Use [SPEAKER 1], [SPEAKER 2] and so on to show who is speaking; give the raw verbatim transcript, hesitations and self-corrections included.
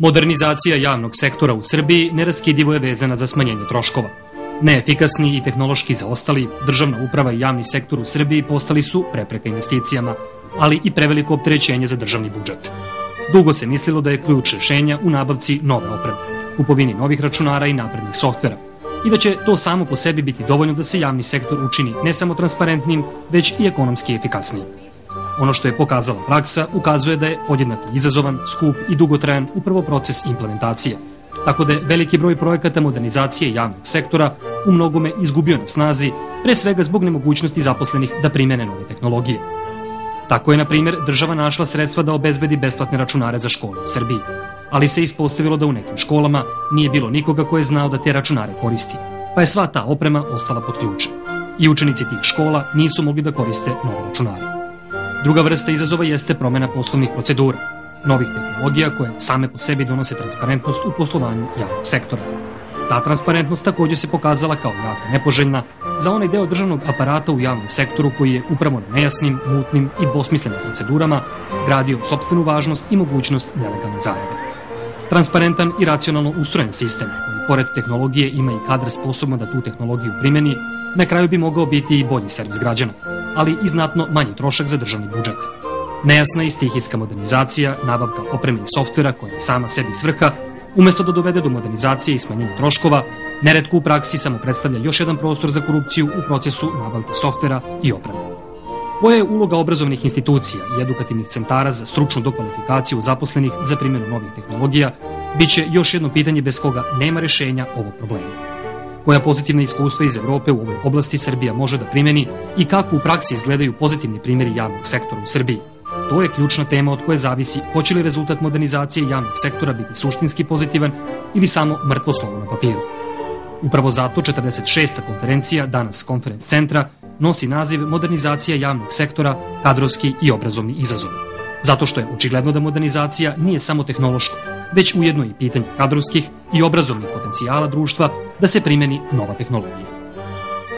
[SPEAKER 1] Modernizacija javnog sektora u Srbiji neraskidivo je vezana za smanjenje troškova. Neefikasni i tehnološki zaostali, državna uprava i javni sektor u Srbiji postali su prepreka investicijama, ali i preveliko opterećenje za državni budžet. Dugo se mislilo da je ključ rešenja u nabavci nove opreme, kupovini novih računara i naprednih softvera, i da će to samo po sebi biti dovoljno da se javni sektor učini ne samo transparentnim, već i ekonomski efikasnijim. Ono što je pokazala praksa ukazuje da je podjednako izazovan, skup i dugotrajan upravo proces implementacije, tako da je veliki broj projekata modernizacije javnog sektora u mnogome izgubio na snazi, pre svega zbog nemogućnosti zaposlenih da primene nove tehnologije. Tako je, na primjer, država našla sredstva da obezbedi besplatne računare za škole u Srbiji, ali se ispostavilo da u nekim školama nije bilo nikoga ko je znao da te računare koristi, pa je sva ta oprema ostala pod ključem i učenici tih škola nisu mogli da koriste nove računare. Druga vrsta izazova jeste promena poslovnih procedura, novih tehnologija koje same po sebi donose transparentnost u poslovanju javnog sektora. Ta transparentnost takođe se pokazala kao jako nepoželjna za onaj deo državnog aparata u javnom sektoru koji je upravo na nejasnim, mutnim i dvosmislenim procedurama gradio sopstvenu važnost i mogućnost nelegalne zarade. Transparentan i racionalno ustrojen sistem koji pored tehnologije ima i kadar sposobno da tu tehnologiju primeni, na kraju bi mogao biti i bolji servis građana, ali i znatno manji trošak za državni budžet. Nejasna i stihijska modernizacija, nabavka opreme i softvera koja je sama sebi svrha, umesto da dovede do modernizacije i smanjenja troškova, neretko u praksi samo predstavlja još jedan prostor za korupciju u procesu nabavke softvera i opreme. Koja je uloga obrazovnih institucija i edukativnih centara za stručnu dokvalifikaciju zaposlenih za primjenu novih tehnologija, biće još jedno pitanje bez koga nema rešenja ovog problema. Koja pozitivna iskustva iz Evrope u ovoj oblasti Srbija može da primeni i kako u praksi izgledaju pozitivni primjeri javnog sektora u Srbiji. To je ključna tema od koje zavisi hoće li rezultat modernizacije javnog sektora biti suštinski pozitivan ili samo mrtvo slovo na papiru. Upravo zato četrdeset šesta konferencija danas Conference centra nosi naziv Modernizacija javnog sektora, kadrovski i obrazovni izazov. Zato što je očigledno da modernizacija nije samo tehnološko, već ujedno i pitanje kadrovskih i obrazovnih potencijala društva da se primeni nova tehnologija.